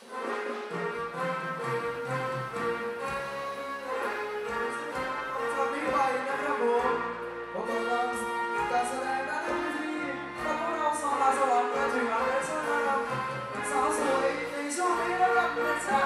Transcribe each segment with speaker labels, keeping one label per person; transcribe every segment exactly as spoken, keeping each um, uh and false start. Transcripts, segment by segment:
Speaker 1: จากนี้ไปนะครับผมผมกำลังการแสดงด้านเวทีกับพวกเราสองดาวสวรรค์มาถึงแล้วนะครับสาวสวยในช่วงนี้นะครับนะจ๊ะ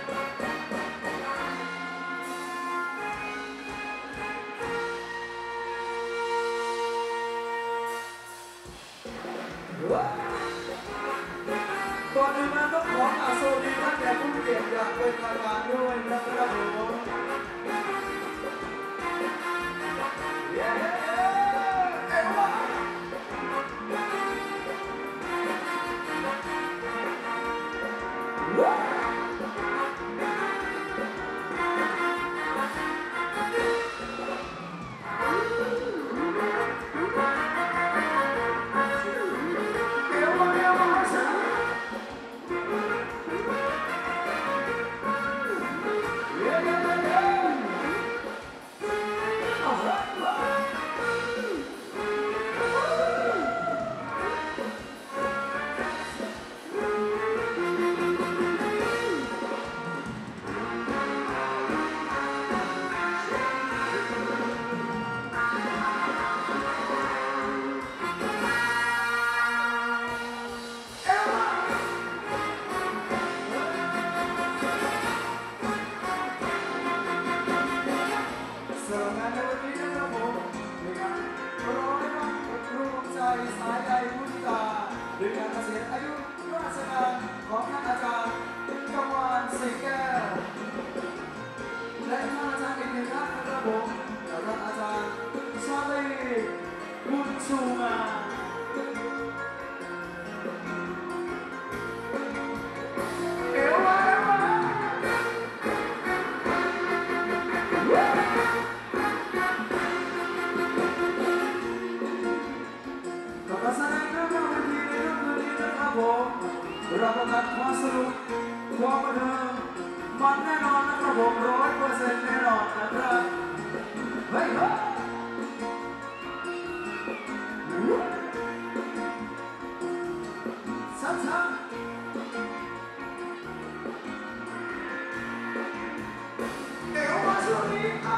Speaker 1: ก่อนอื่นมาต้องขอกราบสวัสดีท่านแขกผู้มีเกียรติอย่างเป็นทางการด้วยนะครับผมเย้เอ้ยว่าสายใยพุทธาหรือการเกษียณอายุราชการของท่านอาจารย์กวานศรีแก้วและท่านอาจารย์อีกหนึ่งท่านนะครับผมท่านอาจารย์ชาลีบุญชูมาเอวมาเอวมาการแสดงหน้าเวทีในค่ำคืนนี้นะครับผมรับประกันความสนุกความบันเทิงมันแน่นอนนะครับผมร้อยเปอร์เซ็นต์แน่นอนนะครับเฮ้ยเฮ้ยช้าๆเอวมาช่วงนี้อ่ะ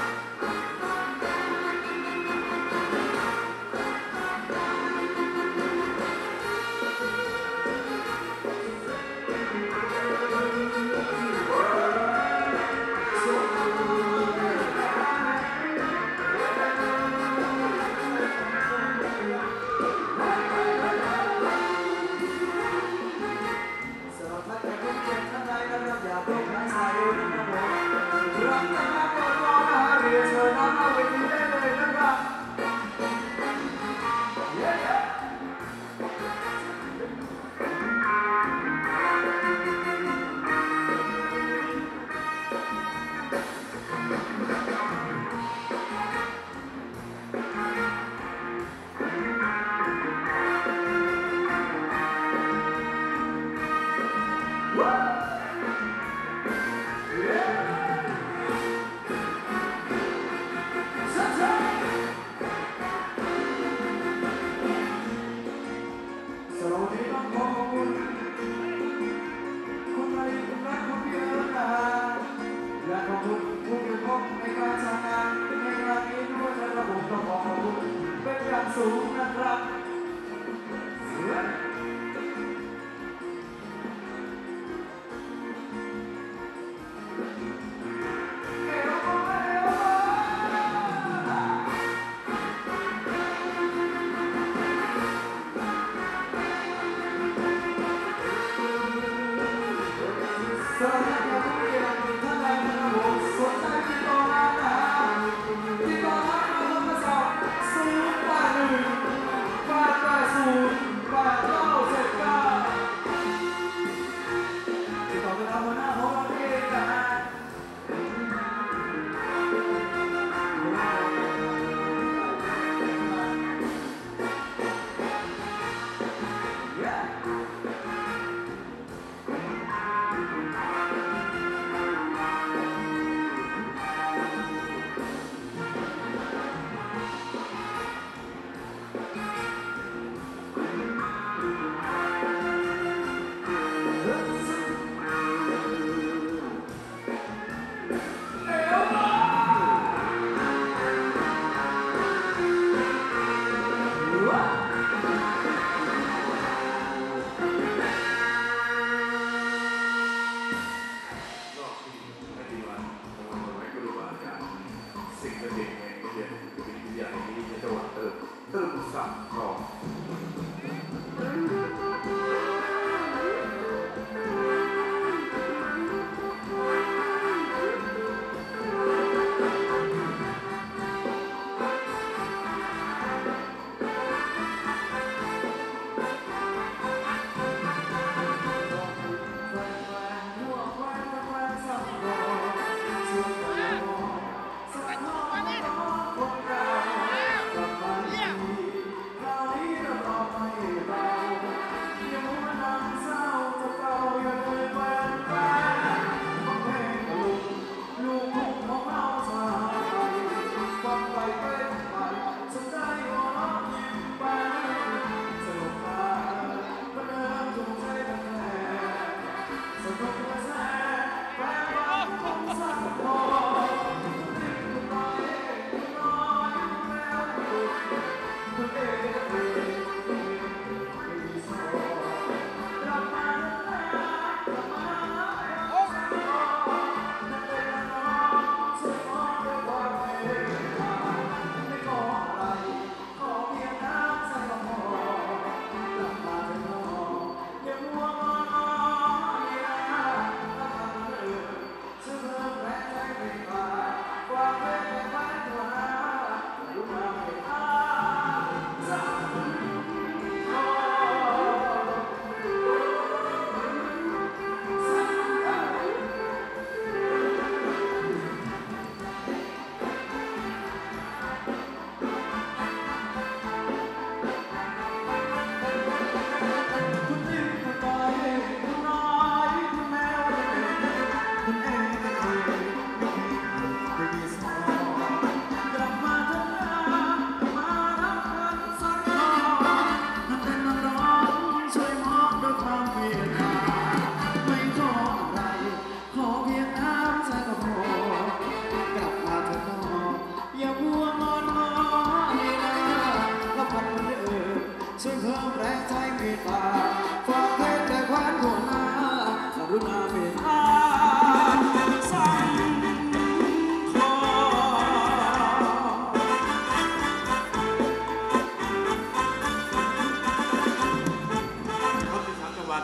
Speaker 1: สูงนะครับ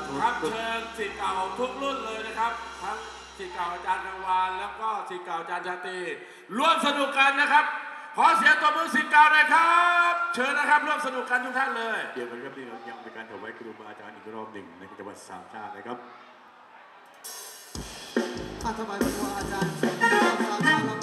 Speaker 2: ครับเชิญศิษย์เก่าทุกรุ่นเลยนะครับทั้งศิษย์เก่าอาจารย์กังวานแล้วก็ศิษย์เก่าอาจารย์ชาตรีร่วมสนุกกันนะครับขอเสียงตบมือศิษย์เก่าหน่อยครับเชิญนะครับร่วมสนุกกันทุกท่านเลย
Speaker 3: เดี๋ยวกันครับนี่ยังเป็นการถวายครูบาอาจารย์อีกรอบหนึ่งในจังหวัดสามชาตินะครับ
Speaker 1: อาถวายครูอาจารย์สามชาติแล้ว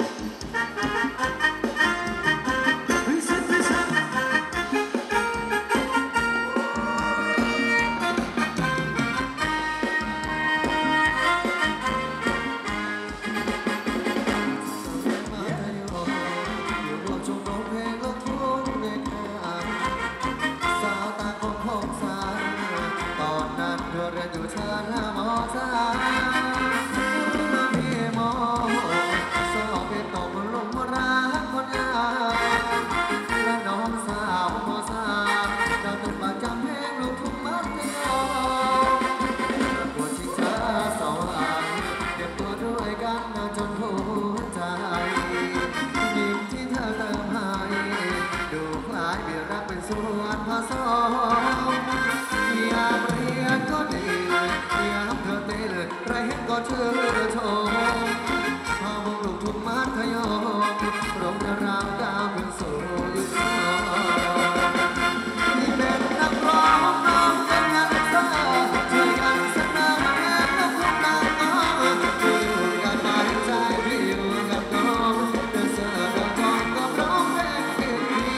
Speaker 1: ก็เชื่อชมพาวงลูกทุ่งมัธยมโรงรามดาวเป็นสู่ยุคทองที่เป็นนักร้องน้องเป็นนักร้องช่วยกันสนับสนุนลูกทุ่งนางงามที่อยู่กันมาใจที่อยู่กับน้องเดินเสือเดินจองกับร้องเพลงดี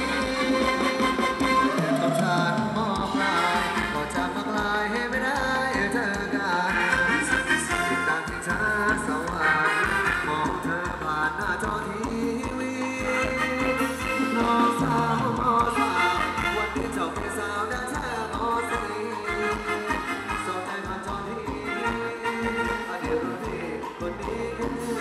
Speaker 1: กับฉันมองลายก็จะมากลายให้ไม่ได้เจอกันชาสวรรค์มองเธอผ่านหน้าจอทีวีน้องสาวมอสาววันนี้เจ้าเป็นสาวดังแท้มอสีสนใจผ่านจอทีวีอดีตรุ่นพี่คนนี้ก็คือ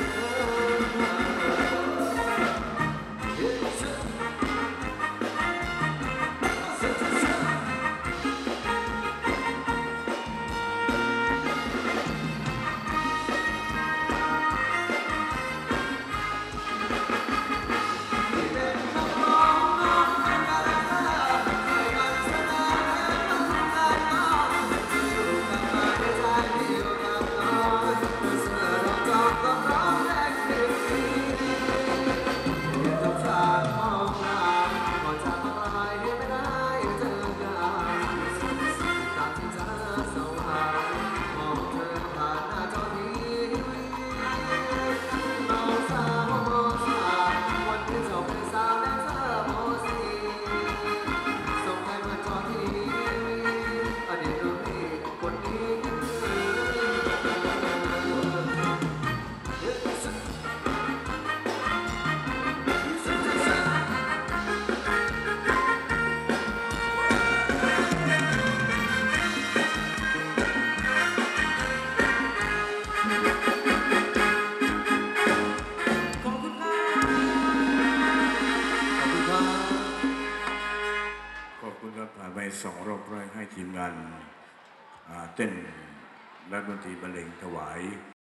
Speaker 3: สองรอบแรกให้ทีมงานเต้นและดนตรีบรรเลงถวาย